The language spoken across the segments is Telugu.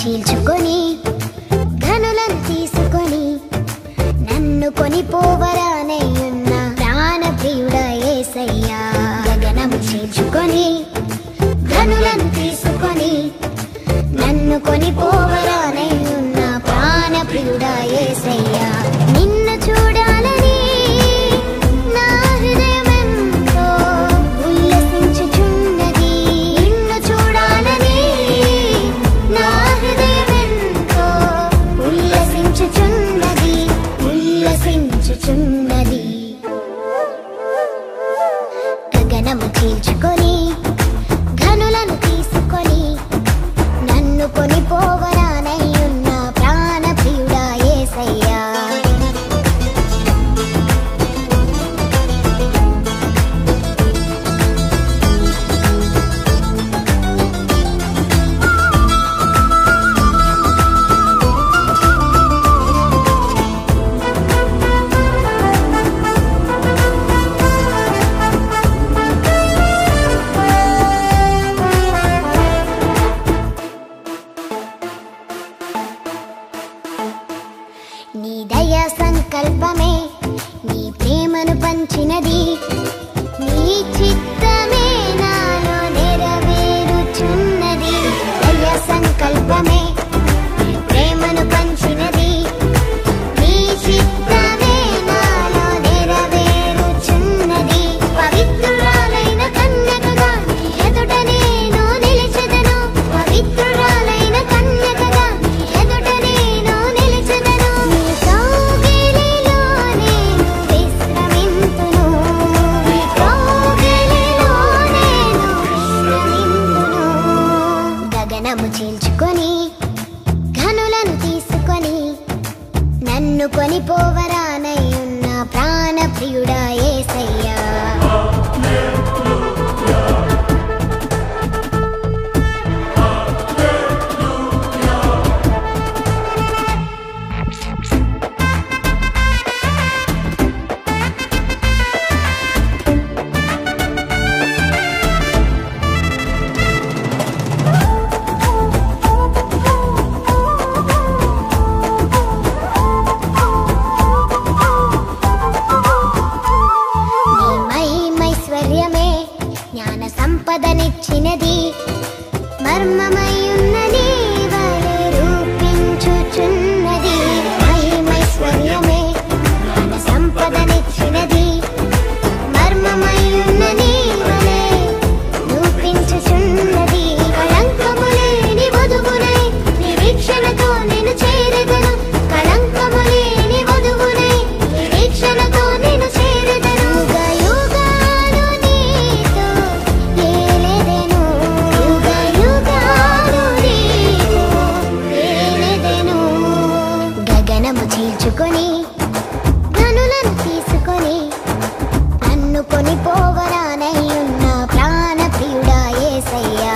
చీల్చుకొని ధనులను తీసుకొని నన్ను కొనిపోవరానయ్యున్న ప్రాణప్రియుడా యేసయ్యా. గగనము చీల్చుకొని ధనులను తీసుకొని నన్ను కొనిపోవరానయ్యున్న ప్రాణప్రియుడా యేసయ్యా. నిన్ను చూడాలని నా హృదయమెంతో ఉల్లసించుచున్నది. నిన్ను చూడాలని నా హృదయమెంతో ఉల్లసించుచున్నది. గగనము చీల్చుకొని ఘనులను తీసుకొని నన్ను కొనిపోవరానయ్యున్న ప్రాణప్రియుడా యేసయ్యా. నీ దయా సంకల్పమే నీ ప్రేమను పంచినది. నీ చిత్తమే నాలో నెరవేరుచున్నది. దయా సంకల్పమే నీ ప్రేమను పంచినది. నీ చిత్తమే నాలో నెరవేరుచున్నది. పవిత్రురాలైన కన్యకగా నీ ఎదుట నేను నిలిచెదను. పవిత్రురాలైన కన్యకగా నీ ఎదుట నేను నిలిచెదను. నీ కౌగిలిలో నేను విశ్రమింతును. నీ కౌగిలిలో నేను విశ్రమింతును. గగనము చీల్చుకొని ఘనులను తీసుకొని నన్ను కొనిపోవరానయ్యున్న ప్రాణప్రియుడా యేసయ్యా. నీ మహిమైశ్వర్యమే జ్ఞాన సంపదనిచ్చినది. మర్మమయ్యున్న నీ వలె రూపించుచున్నది. మహిమైశ్వర్యమే జ్ఞాన సంపదనిచ్చినది. మర్మమయ్యున్న నీ వలె రూపించుచున్నది. కళంకము లేని వధువునై నిరీక్షణతో నేను చేరెదను. కళంకము లేని వధువునై నిరీక్షణతో నేను చేరెదను. యుగయుగాలు నీతో ఏలెదను. యుగయుగాలు నీతో ఏలెదను. గగనము చీల్చుకొని ధనులను తీసుకొని నన్ను కొనిపోవరానయ్యున్న ప్రాణప్రియుడా యేసయ్యా.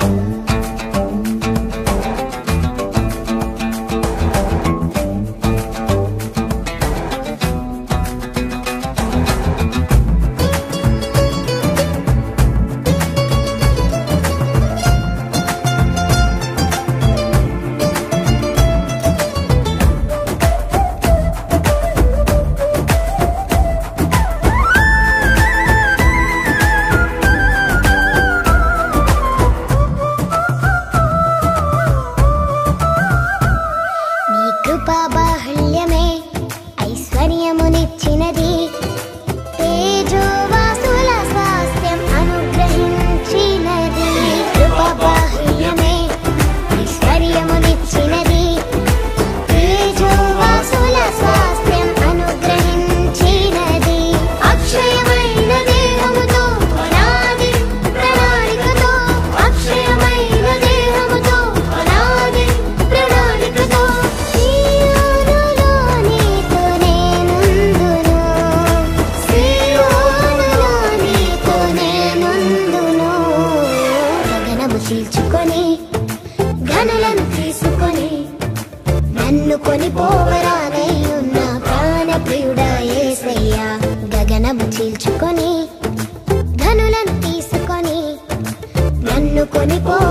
నీ కృపా బాహుళ్యమే ఐశ్వర్యమునిచ్చినది. తేజోవాసుల స్వాస్థ్యం అనుగ్రహించినది. కృపా బాహుళ్యమే ఐశ్వర్యమునిచ్చినది. తేజోవాసుల స్వాస్థ్యం అనుగ్రహించినది. అక్షయమైన దేహముతో అనాది ప్రణాళికతో. అక్షయమైన దేహముతో అనాది ప్రణాళికతో. సీయోనులో నీతో నేనుందును. సీయోనులో నీతో నేనుందును. గగనము చీల్చుకొని ఘనులను తీసుకొని నన్ను కొనిపోవరానయ్యున్న ప్రాణప్రియుడా యేసయ్యా. గగనము చీల్చుకొని ధనులను తీసుకొని నన్ను కొనిపో